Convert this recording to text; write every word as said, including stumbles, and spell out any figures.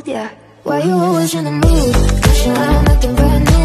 Yeah, why you always in the mood? Rushing around acting brand new.